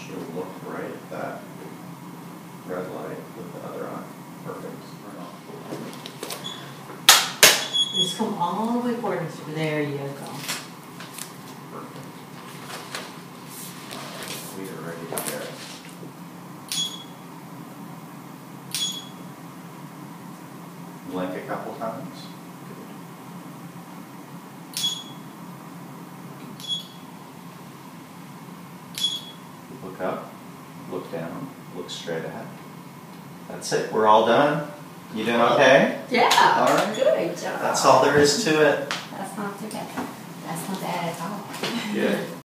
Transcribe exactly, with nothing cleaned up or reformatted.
you look right at that red light with the other eye. Perfect. Just come all the way forward, Mister There you go. Perfect. We are ready to go. Blink a couple times. Look up, look down, look straight ahead. That's it. We're all done. You doing okay? Yeah. All right. Good job. That's all there is to it. That's not too bad. That's not bad at all. Good.